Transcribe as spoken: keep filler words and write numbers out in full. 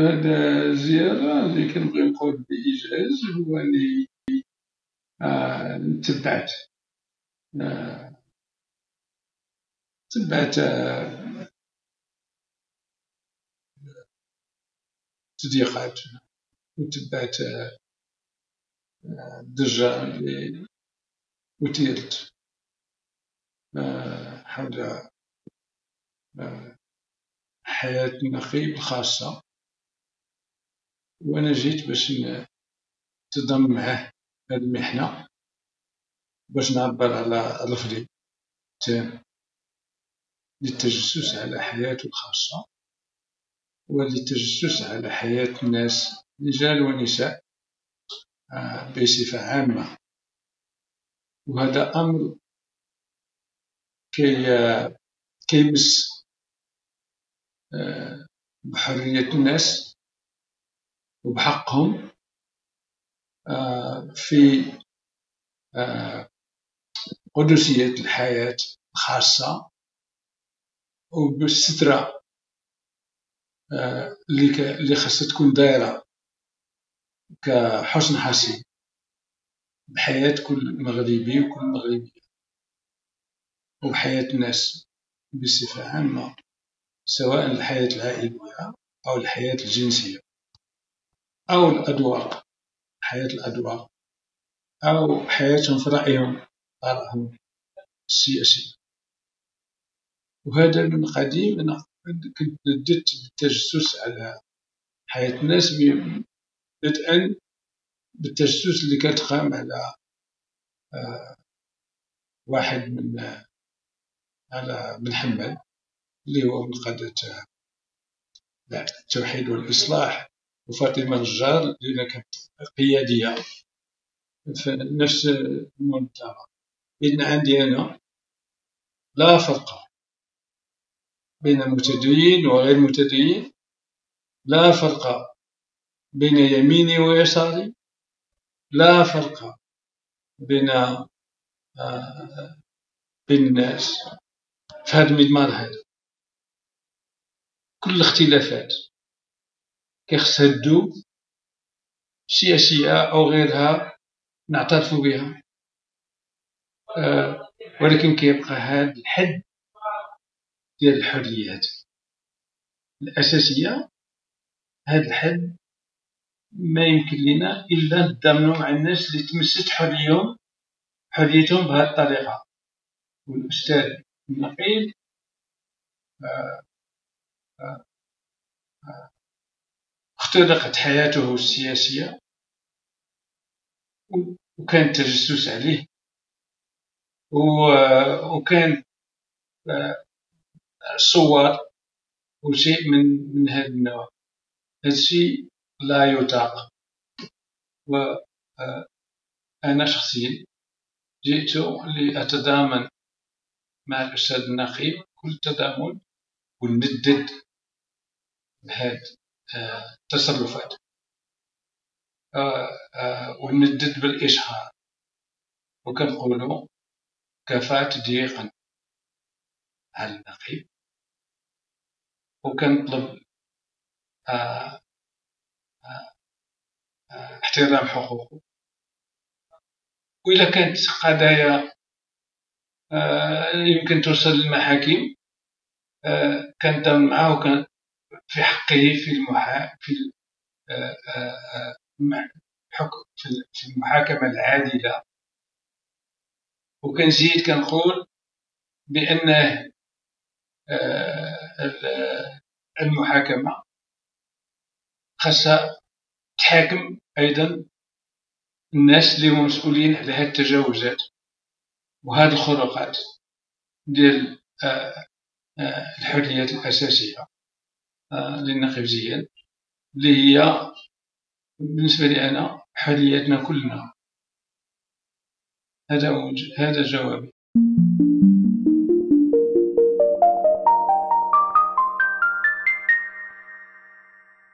هذا الزيارة اللي كنبغي نقول بإيجاز هو اللي آه تبعت آه تبعت آه تضييقات وتبعت آه الضجة اللي أثيرت آه حول آه حياة النقيب الخاصة، وأنا جيت باش نتضامن معاه هذه المحنة باش نعبر على رفضي التام للتجسس على حياته الخاصة وللتجسس على حياة الناس رجال ونساء بصفة عامة. وهذا أمر كي كيمس بحرية الناس وبحقهم في قدسية الحياة الخاصة وبالسترة اللي خاصها تكون دايرة كحسن حسين بحياة كل مغربي وكل مغربية وبحياة الناس بصفة عامة، سواء الحياة العائلية أو الحياة الجنسية أو الأذواق، حياة الأذواق أو حياتهم في رأيهم آرائهم السياسية. وهذا من قديم أنا كنت نددت بالتجسس على حياة الناس، بدءا بالتجسس اللي كانت قام على واحد من على بن حنبل اللي هو من قادة التوحيد والإصلاح، وفاطمة النجار اللي كانت قيادية في نفس المنطقة. إذن عندي أنا لا فرق بين متدين وغير متدين، لا فرق بين يميني ويساري، لا فرق بين بين الناس في هذا المضمار هذا. كل الاختلافات كيخصها تدوب، سياسية أو غيرها نعترف بها، أه ولكن كيبقى هذا الحد ديال الحريات الأساسية. هذا الحد ما يمكن لنا إلا نتضامنوا مع الناس اللي تمست حريتهم حريتهم بهذه الطريقة. والأستاذ النقيب أه أه أه اخترقت حياته السياسية وكان تجسس عليه، وكان صور وشيء من من هذا النوع. هذا الشيء لا يطاق. وأنا شخصيا جئت لأتضامن مع الأستاذ النقيب كل تضامن وندد بهذه التصرفات وندد بالإشهار، وكنقولوا كفى تضييقا على النقيب، وكنطلب احترام حقوقه. وإذا كانت قضايا يمكن توصل للمحاكم كنضامن معه وكان في حقه في المحا في في المحاكمة العادلة. وكنزيد كنقول بأن المحاكمة خاصها تحاكم أيضا الناس اللي هم مسؤولين على هذه التجاوزات وهذه الخروقات ديال الحريات الأساسية للنقيب زياد، اللي هي بالنسبة لي أنا حرياتنا كلنا. هذا هذا جوابي.